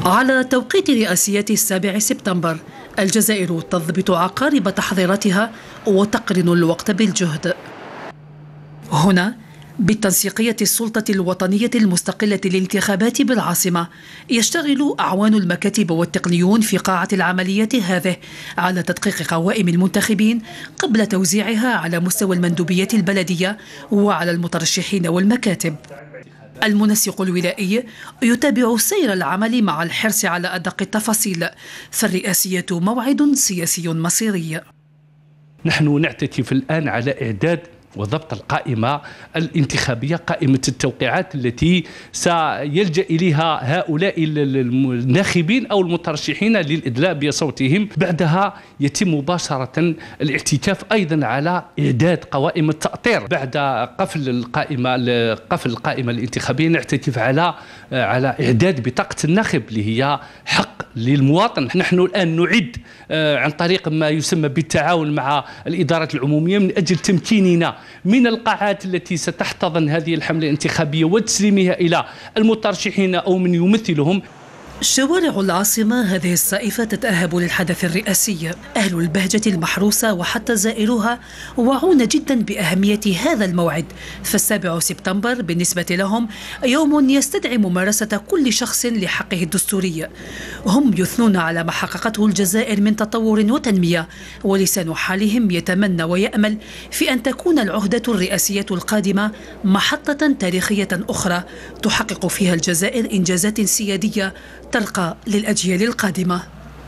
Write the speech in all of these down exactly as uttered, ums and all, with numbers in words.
على توقيت رئاسيات السابع سبتمبر الجزائر تضبط عقارب تحضيراتها وتقرن الوقت بالجهد. هنا بالتنسيقية السلطة الوطنية المستقلة للانتخابات بالعاصمة يشتغل أعوان المكاتب والتقنيون في قاعة العمليات هذه على تدقيق قوائم المنتخبين قبل توزيعها على مستوى المندوبيات البلدية وعلى المترشحين والمكاتب. المنسق الولائي يتابع سير العمل مع الحرص على أدق التفاصيل، فالرئاسية موعد سياسي مصيري. نحن نعتكف الآن على إعداد وضبط القائمة الانتخابية، قائمة التوقيعات التي سيلجأ إليها هؤلاء الناخبين أو المترشحين للإدلاء بصوتهم. بعدها يتم مباشرة الاعتكاف أيضا على إعداد قوائم التأطير. بعد قفل القائمة قفل القائمة الانتخابية نعتكف على على إعداد بطاقة الناخب اللي هي حق للمواطن. نحن الآن نعد عن طريق ما يسمى بالتعاون مع الإدارات العمومية من أجل تمكيننا من القاعات التي ستحتضن هذه الحملة الانتخابية وتسليمها إلى المترشحين أو من يمثلهم. شوارع العاصمة هذه الصائفة تتأهب للحدث الرئاسي. أهل البهجة المحروسة وحتى زائروها واعون جدا بأهمية هذا الموعد، فالسابع سبتمبر بالنسبة لهم يوم يستدعي ممارسة كل شخص لحقه الدستوري. هم يثنون على ما حققته الجزائر من تطور وتنمية، ولسان حالهم يتمنى ويأمل في أن تكون العهدة الرئاسية القادمة محطة تاريخية أخرى تحقق فيها الجزائر إنجازات سيادية ترقى للأجيال القادمة.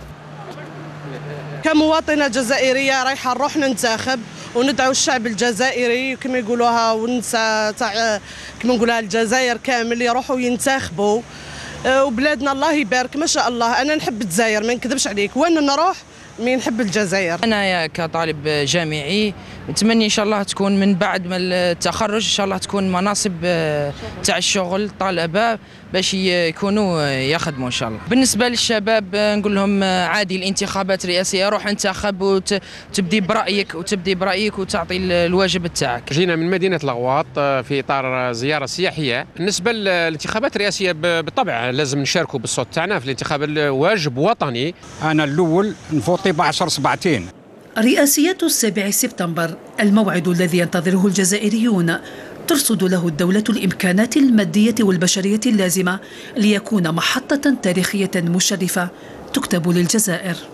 كمواطنة جزائرية رايحة نروح ننتخب وندعو الشعب الجزائري كما يقولوها ونسى تاع كما نقولها الجزائر كامل يروحوا ينتخبوا، وبلادنا الله يبارك ما شاء الله. أنا نحب الجزائر ما نكذبش عليك، وأنا نروح مين نحب الجزائر. أنا كطالب جامعي نتمنى إن شاء الله تكون من بعد ما التخرج إن شاء الله تكون مناصب تاع الشغل طلبة باش يكونوا يخدموا إن شاء الله. بالنسبة للشباب نقول لهم عادي الانتخابات الرئاسية، روح انتخب وتبدي برأيك وتبدي برأيك وتعطي الواجب تاعك. جينا من مدينة الغواط في إطار زيارة سياحية. بالنسبة للانتخابات الرئاسية بالطبع لازم نشاركوا بالصوت تاعنا في الانتخاب، الواجب وطني. أنا الأول نفوتي بعشر سبعتين. رئاسيات السابع سبتمبر الموعد الذي ينتظره الجزائريون ترصد له الدولة الإمكانات المادية والبشرية اللازمة ليكون محطة تاريخية مشرفة تكتب للجزائر.